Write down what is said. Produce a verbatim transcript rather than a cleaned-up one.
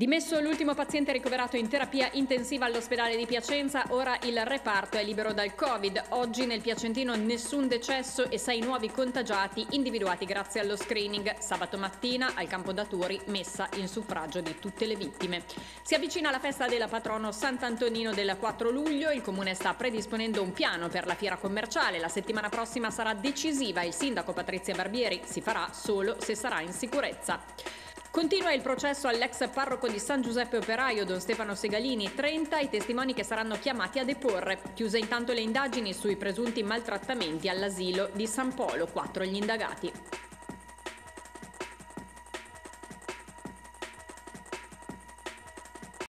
Dimesso l'ultimo paziente ricoverato in terapia intensiva all'ospedale di Piacenza, ora il reparto è libero dal Covid. Oggi nel Piacentino nessun decesso e sei nuovi contagiati individuati grazie allo screening. Sabato mattina al Campo Datori messa in suffragio di tutte le vittime. Si avvicina la festa della patrono Sant'Antonino del quattro luglio. Il comune sta predisponendo un piano per la fiera commerciale. La settimana prossima sarà decisiva. Il sindaco Patrizia Barbieri si farà solo se sarà in sicurezza. Continua il processo all'ex parroco di San Giuseppe Operaio, don Stefano Segalini. trenta i testimoni che saranno chiamati a deporre. Chiuse intanto le indagini sui presunti maltrattamenti all'asilo di San Polo. Quattro gli indagati.